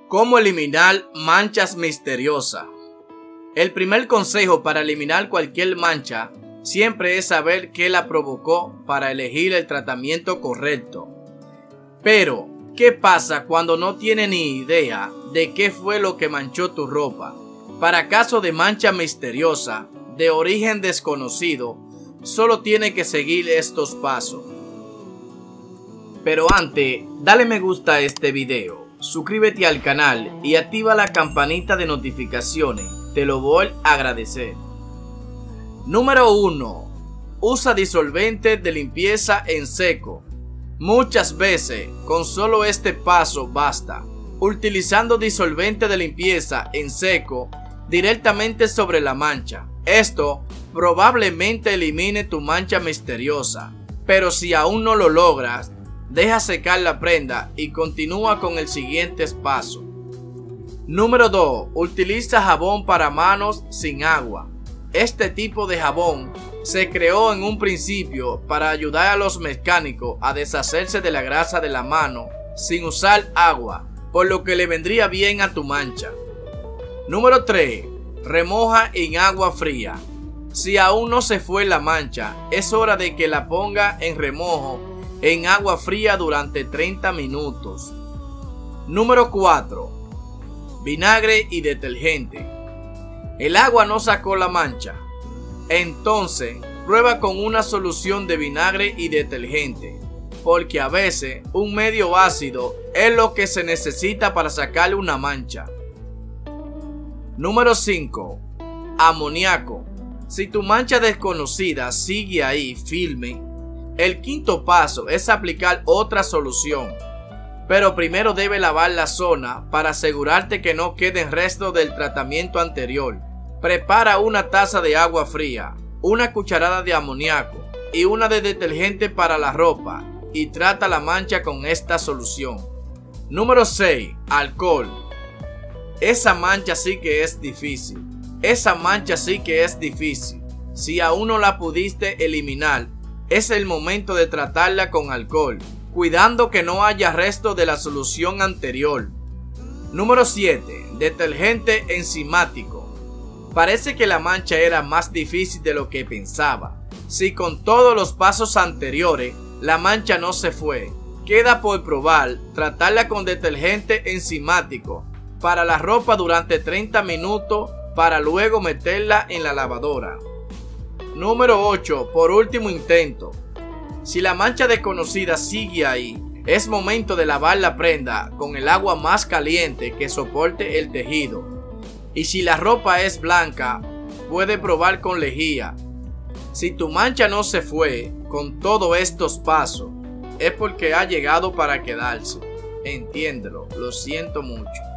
¿Cómo eliminar manchas misteriosas? El primer consejo para eliminar cualquier mancha siempre es saber qué la provocó para elegir el tratamiento correcto. Pero, ¿qué pasa cuando no tienes ni idea de qué fue lo que manchó tu ropa? Para caso de mancha misteriosa, de origen desconocido, solo tienes que seguir estos pasos. Pero antes, dale me gusta a este video, suscríbete al canal y activa la campanita de notificaciones, te lo voy a agradecer. Número 1. Usa disolvente de limpieza en seco. Muchas veces, con solo este paso basta. Utilizando disolvente de limpieza en seco directamente sobre la mancha. Esto probablemente elimine tu mancha misteriosa, pero si aún no lo logras, deja secar la prenda y continúa con el siguiente paso. Número 2. Utiliza jabón para manos sin agua. Este tipo de jabón se creó en un principio para ayudar a los mecánicos a deshacerse de la grasa de la mano sin usar agua, por lo que le vendría bien a tu mancha. Número 3. Remoja en agua fría. Si aún no se fue la mancha, es hora de que la ponga en remojo en agua fría durante 30 minutos. Número 4. Vinagre y detergente. El agua no sacó la mancha. Entonces, prueba con una solución de vinagre y detergente, porque a veces un medio ácido es lo que se necesita para sacarle una mancha. Número 5. Amoníaco. Si tu mancha desconocida sigue ahí firme, el quinto paso es aplicar otra solución. Pero primero debe lavar la zona para asegurarte que no queden restos del tratamiento anterior. Prepara una taza de agua fría, una cucharada de amoníaco y una de detergente para la ropa y trata la mancha con esta solución. Número 6. Alcohol. Esa mancha sí que es difícil. Si aún no la pudiste eliminar, es el momento de tratarla con alcohol, cuidando que no haya resto de la solución anterior. Número 7. Detergente enzimático. Parece que la mancha era más difícil de lo que pensaba. Si con todos los pasos anteriores la mancha no se fue, queda por probar tratarla con detergente enzimático para la ropa durante 30 minutos para luego meterla en la lavadora. Número 8. Por último intento. Si la mancha desconocida sigue ahí, es momento de lavar la prenda con el agua más caliente que soporte el tejido. Y si la ropa es blanca, puede probar con lejía. Si tu mancha no se fue con todos estos pasos, es porque ha llegado para quedarse. Entiéndelo, lo siento mucho.